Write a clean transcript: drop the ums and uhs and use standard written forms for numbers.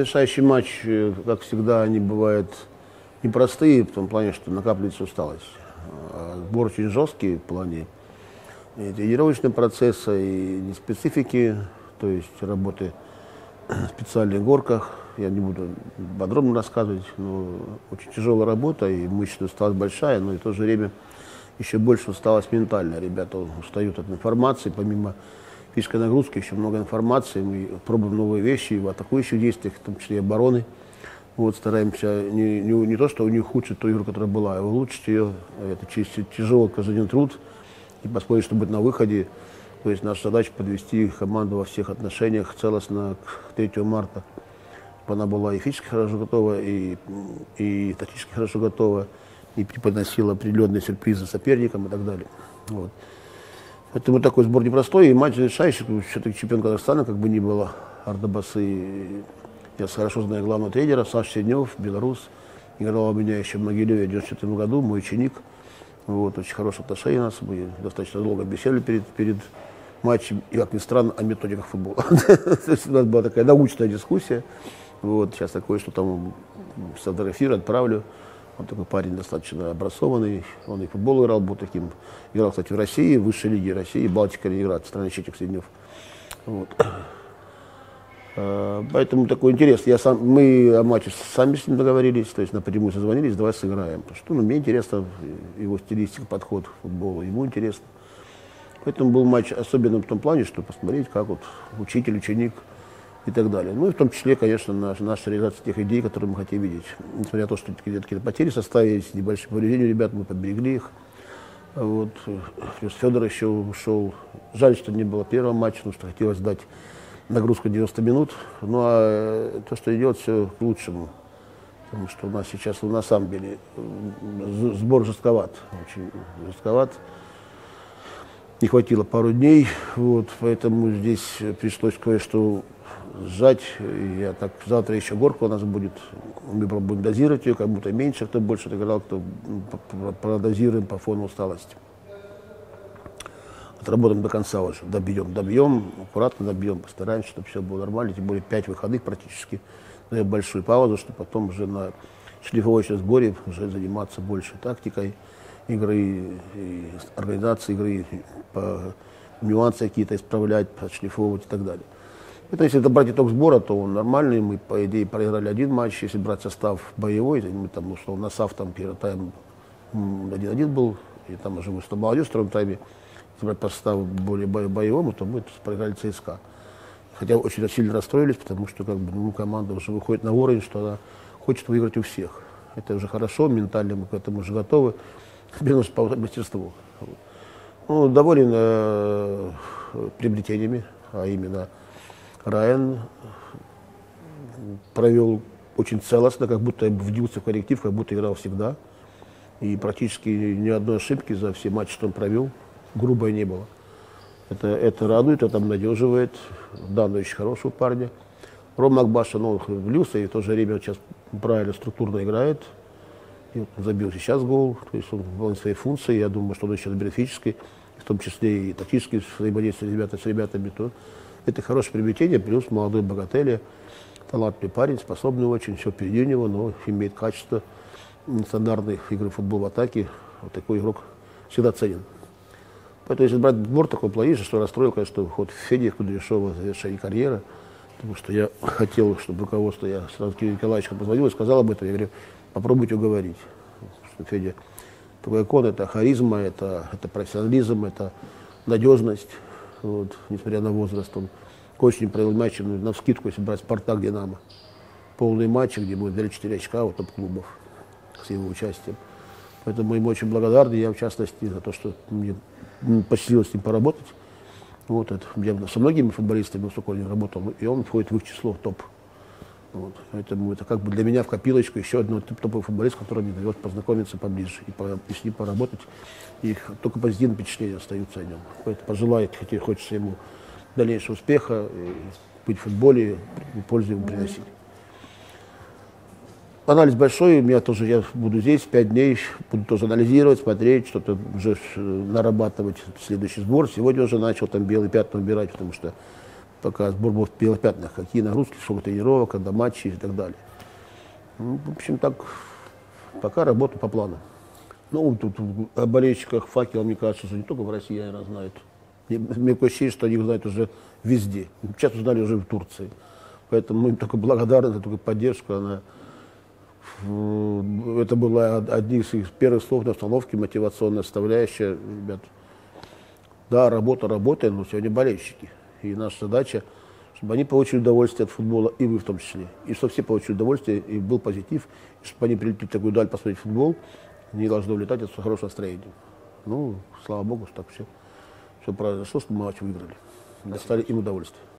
завершающий матч, как всегда, они бывают непростые, в том плане, что накапливается усталость. Сбор очень жесткий в плане и тренировочного процесса, и специфики, то есть работы в специальных горках. Я не буду подробно рассказывать, но очень тяжелая работа, и мышечная усталость большая, но и в то же время еще больше усталость ментальная. Ребята устают от информации, помимо физической нагрузки, еще много информации, мы пробуем новые вещи в атакующих действиях, в том числе и обороны. Вот, стараемся не то, что у них ухудшить ту игру, которая была, а улучшить ее. Это тяжелый каждый труд, и посмотреть, что будет на выходе. То есть наша задача подвести команду во всех отношениях целостно к 3 марта, чтобы она была и физически хорошо готова, и тактически хорошо готова, и преподносила определенные сюрпризы соперникам и так далее. Вот. Поэтому такой сбор непростой, и матч завершающий, все-таки чемпион Казахстана, как бы ни было, Ардабасы. Я хорошо знаю главного тренера, Саша Седнев, белорус, играл у меня еще в Могилеве в 1994 году, мой ученик. Вот, очень хорошие отношения у нас, мы достаточно долго беседовали перед матчем, и, как ни странно, о методиках футбола. То есть у нас была такая научная дискуссия. Вот, сейчас такое, что там сфотографирую, отправлю. Он такой парень достаточно образованный, он и в футбол играл, был таким. Играл, кстати, в России, в высшей лиге России, Балтика, Ленинград, страна Четик, Седнев. Вот. Поэтому такой интерес. Мы о матче сами с ним договорились, то есть напрямую созвонились, давай сыграем. Потому что мне интересно его стилистика, подход к футболу, ему интересно. Поэтому был матч особенным в том плане, что посмотреть, как вот учитель, ученик и так далее. Ну и в том числе, конечно, наша реализация тех идей, которые мы хотим видеть. Несмотря на то, что какие-то потери в составе, есть небольшие повреждения у ребят, мы поберегли их. Вот. Плюс Федор еще ушел. Жаль, что не было первого матча, потому что хотелось дать нагрузку 90 минут. Ну а то, что идет, все к лучшему. Потому что у нас сейчас, на самом деле, сбор жестковат. Очень жестковат. Не хватило пару дней, вот, поэтому здесь пришлось кое-что сжать. Я так, завтра еще горка у нас будет. Мы будем дозировать ее, как будто меньше, кто больше отыграл, кто продозируем по фону усталости. Отработаем до конца уже. Добьем, аккуратно добьем, постараемся, чтобы все было нормально. Тем более 5 выходных практически. Даем большую паузу, чтобы потом уже на шлифовочном сборе уже заниматься больше тактикой игры, и организации игры, нюансы какие-то исправлять, отшлифовывать и так далее. Это если это брать итог сбора, то он нормальный. Мы, по идее, проиграли один матч. Если брать состав боевой, мы там, что на САФ там первый тайм 1-1 был, и там уже выступал молодежь в втором тайме. Если брать по составу более боевому, то мы проиграли ЦСКА. Хотя очень сильно расстроились, потому что как бы, команда уже выходит на уровень, что она хочет выиграть у всех. Это уже хорошо, ментально мы к этому уже готовы. Без по мастерству. Ну, доволен приобретениями, а именно Райан провел очень целостно, как будто вбился в коллектив, как будто играл всегда. И практически ни одной ошибки за все матчи, что он провел, грубой не было. Это радует, это обнадеживает. Данный очень хорошего парня. Рома Акбаша, влился, и в то же время сейчас правильно, структурно играет. И вот он забил сейчас гол, то есть он выполняет свои функции. Я думаю, что он еще доберет физически, в том числе и тактически взаимодействие с ребятами. То это хорошее приобретение, плюс молодой богатель, талантливый парень, способный очень, все впереди него, но имеет качество стандартной игры в футбол в атаке. Вот такой игрок всегда ценен. Поэтому если брать сбор такой планирование, что расстроил, конечно, ход Феди Кудряшова в завершении карьеры, потому что я хотел, чтобы руководство, я сразу Кирилл Николаевичу позвонил и сказал об этом, я говорю, попробуйте уговорить. Что Федя такой икон, это харизма, это профессионализм, это надежность. Вот, несмотря на возраст, он очень провел матчи, навскидку, если брать Спартак, Динамо. Полные матчи, где будет 4 очка у топ-клубов с его участием. Поэтому мы ему очень благодарны, я в частности, за то, что мне посчастливилось с ним поработать. Вот, я со многими футболистами высоко не работал, и он входит в их число, в топ. Вот. Поэтому это как бы для меня в копилочку еще один топовый футболист, который мне дает познакомиться поближе и с ним поработать. И только позитивные впечатления остаются о нем. Поэтому пожелаю, хочется ему дальнейшего успеха, быть в футболе, пользу ему приносить. Анализ большой, у меня тоже, я буду здесь 5 дней, буду тоже анализировать, смотреть, что-то уже нарабатывать следующий сбор. Сегодня уже начал там белые пятна убирать, потому что пока сбор был в белых пятнах, какие нагрузки, сколько тренировок, когда матчи и так далее. Ну, в общем, так, пока работа по плану. Ну, тут о болельщиках «Факела», мне кажется, что не только в России, наверное, знают. Мне такое ощущение, что они их знают уже везде. Сейчас узнали уже в Турции. Поэтому мы им только благодарны за такую поддержку. Это было одни из их первых слов на остановке, мотивационная составляющая. Ребят, да, работа работает, но сегодня болельщики. И наша задача, чтобы они получили удовольствие от футбола, и вы в том числе. И чтобы все получили удовольствие, и был позитив. И чтобы они прилетели в такую даль посмотреть футбол, они должны улетать от хорошего настроения. Ну, слава богу, что так все произошло, что мы матч выиграли. Достали им удовольствие.